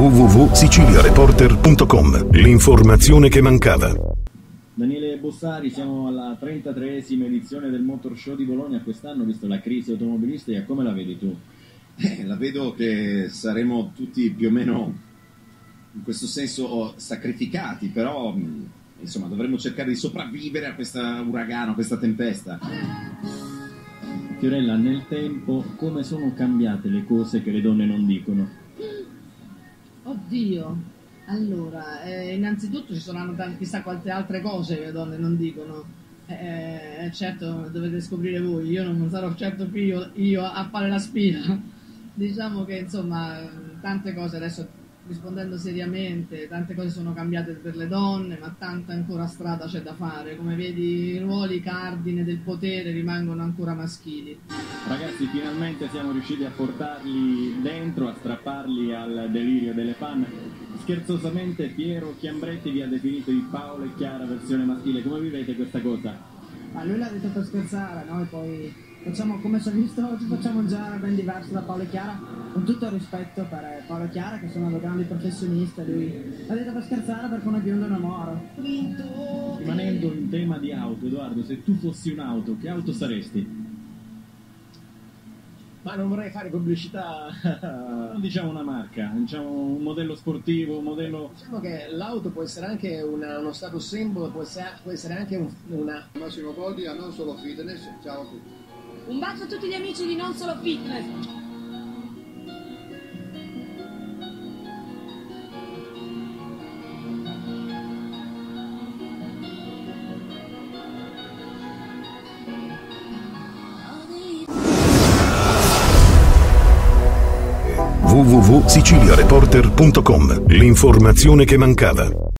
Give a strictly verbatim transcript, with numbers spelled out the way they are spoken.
w w w punto sicilia reporter punto com, l'informazione che mancava. Daniele Bossari, siamo alla trentatreesima edizione del Motor Show di Bologna. Quest'anno, visto la crisi automobilistica, come la vedi tu? Eh, la vedo che saremo tutti più o meno in questo senso sacrificati, però insomma dovremmo cercare di sopravvivere a questa uragano, a questa tempesta. Fiorella, nel tempo come sono cambiate le cose che le donne non dicono? Oddio, allora, eh, innanzitutto ci saranno tante, chissà quante altre cose che le donne non dicono. Eh, certo, dovete scoprire voi, io non sarò certo qui io, io a fare la spina. Diciamo che insomma tante cose adesso, rispondendo seriamente, tante cose sono cambiate per le donne, ma tanta ancora strada c'è da fare. Come vedi, i ruoli cardine del potere rimangono ancora maschili. Ragazzi, finalmente siamo riusciti a portarli dentro, a strapparli al delirio delle fan. Scherzosamente Piero Chiambretti vi ha definito il Paolo e Chiara versione maschile. Come vivete questa cosa? Ma lui l'ha detto per scherzare, noi poi facciamo, come si è visto oggi, facciamo un genere ben diverso da Paolo e Chiara, con tutto il rispetto per Paolo e Chiara che sono due grandi professionisti. Lui l'ha detto per scherzare perché uno è biondo innamoro. Rimanendo in tema di auto, Edoardo, se tu fossi un'auto, che auto saresti? Ma non vorrei fare pubblicità. Non diciamo una marca, diciamo un modello sportivo, un modello... Diciamo che l'auto può essere anche una, uno status symbol, può essere, può essere anche un, una... Massimo Boldi a Non Solo Fitness, ciao a tutti. Un bacio a tutti gli amici di Non Solo Fitness. w w w punto sicilia reporter punto com, l'informazione che mancava.